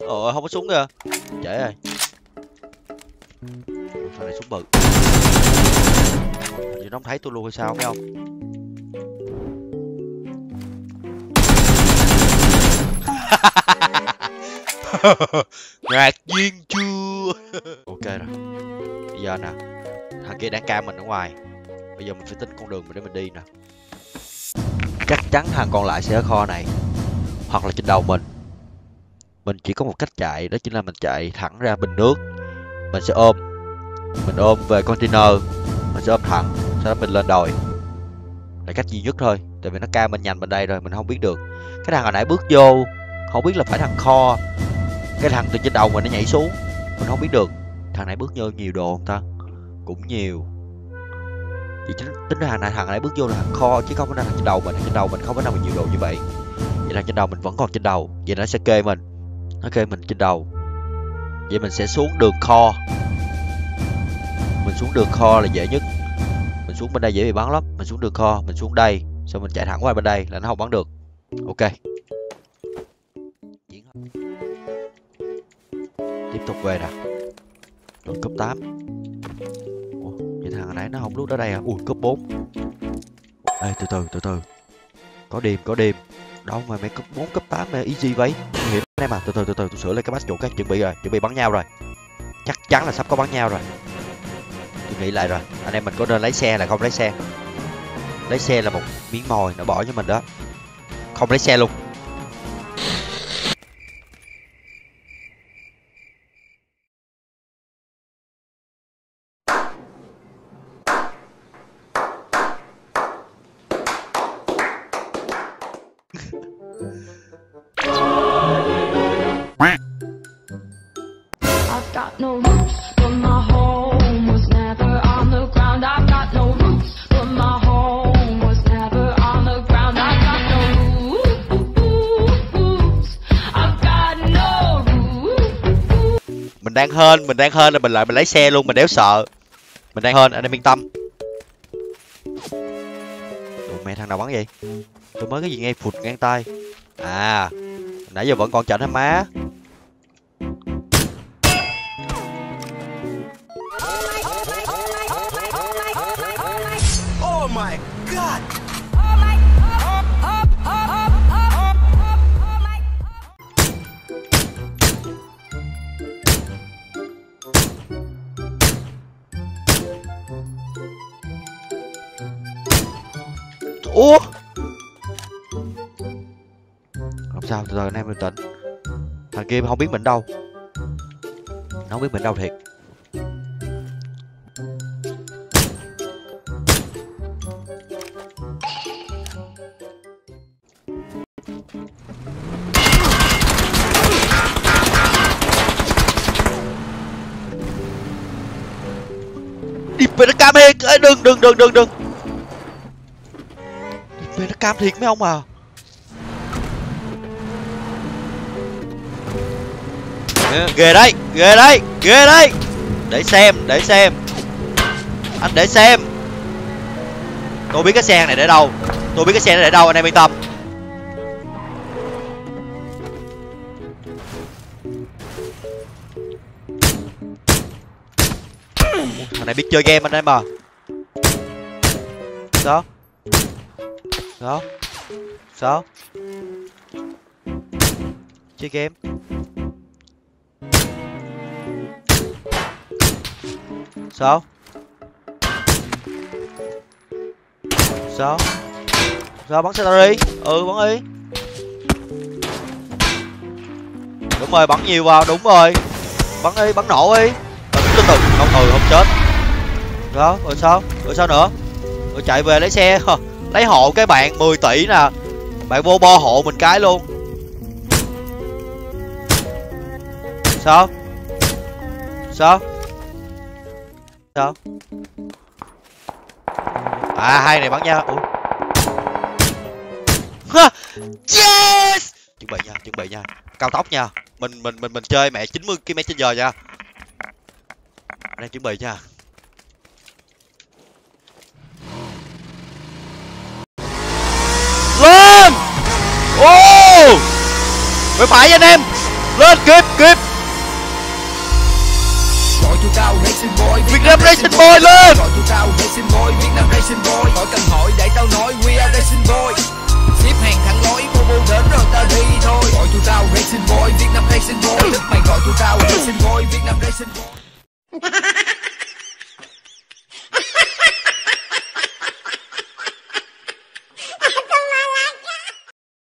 Không có súng kìa. Trễ rồi. Thằng này súng bự. Vậy nó không thấy tôi luôn hay sao phải không? Ngạc nhiên chưa? Ok rồi. Bây giờ nè, thằng kia đang cam mình ở ngoài. Bây giờ mình phải tính con đường để mình đi nè. Chắc chắn thằng còn lại sẽ ở kho này, hoặc là trên đầu mình. Mình chỉ có một cách chạy, đó chính là mình chạy thẳng ra bình nước. Mình sẽ ôm về container, mình sẽ ôm thẳng, sau đó mình lên đồi. Là cách duy nhất thôi, tại vì nó cam mình nhành bên đây rồi, mình không biết được. Cái thằng hồi nãy bước vô, không biết là phải thằng kho. Cái thằng từ trên đầu mình nó nhảy xuống, mình không biết được. Thằng này bước vô nhiều đồ không ta? Cũng nhiều. Vậy tính ra thằng này bước vô là thằng kho chứ không có thằng trên đầu mình. Thằng trên đầu mình không có nào mà nhiều đồ như vậy. Vậy là trên đầu mình vẫn còn trên đầu, vậy nó sẽ kê mình. Nó kê mình trên đầu. Vậy mình sẽ xuống đường kho. Mình xuống đường kho là dễ nhất. Mình xuống bên đây dễ bị bắn lắm. Mình xuống đường kho, mình xuống đây, xong mình chạy thẳng qua bên đây là nó không bắn được. Ok. Tiếp tục về nè. Đường cấp 8. Ủa, vậy thằng nãy nó không lúc đó đây à? Ui, cấp 4. Ê, từ từ. Có đêm. Đâu mà mày cấp 4, cấp 8 mày easy vậy? Nguy hiểm em à. Từ từ tôi sửa lại cái bát chủ cái chuẩn bị rồi, chuẩn bị bắn nhau rồi. Chắc chắn là sắp có bắn nhau rồi. Tôi nghĩ lại rồi, anh em mình có nên lấy xe là không lấy xe. Lấy xe là một miếng mồi nó bỏ cho mình đó. Không lấy xe luôn. I've got no roots, but my home was never on the ground. I've got no roots, but my home was never on the ground. I've got no roots. I've got no roots. Mình đang hên là mình lấy xe luôn, mình đéo sợ. Mình đang hên, anh em yên tâm. Ủa mẹ thằng nào bắn vậy? Tôi mới cái gì nghe phụt ngang tay. À, nãy giờ vẫn còn chảnh hả má? Oh my god! Ủa? Không sao, từ từ anh em bình tĩnh. Thằng kia không biết mình đâu. Nó không biết mình đâu thiệt. Đi về nó cam thiệt. Ê, đừng. Đi về nó cam thiệt mấy ông à. Ghê đấy. Để xem. Anh để xem. Tôi biết cái xe này để đâu. Anh em yên tâm. Thằng này biết chơi game anh em à. Sao? Chơi game. Sao? Bắn xe tao đi. Bắn đi. Đúng rồi, bắn nhiều vào, đúng rồi. Bắn đi, bắn nổ đi. Từ từ, không chết. Rồi sao nữa? Rồi chạy về lấy xe. Lấy hộ cái bạn 10 tỷ nè. Bạn vô bo hộ mình cái luôn. Sao? À, hai này bắn nha. Ủa? Yes! Chuẩn bị nha. Cao tốc nha. Mình chơi mẹ 90 km/h nha. Anh em chuẩn bị nha. Lên! Ô! Bên phải anh em. Lên kịp kịp. Gọi tụi tao Racing Boy, Việt Nam Racing Boy lên. Gọi tụi tao Racing Boy, Việt Nam Racing Boy. Hỏi cần hỏi để tao nói we are Racing Boy. Xếp hàng thẳng lối, Bobo đến rồi tao đi thôi. Gọi tụi tao Racing Boy, Việt Nam Racing Boy. Tức mày gọi tụi tao Racing Boy, Việt Nam Racing Boy.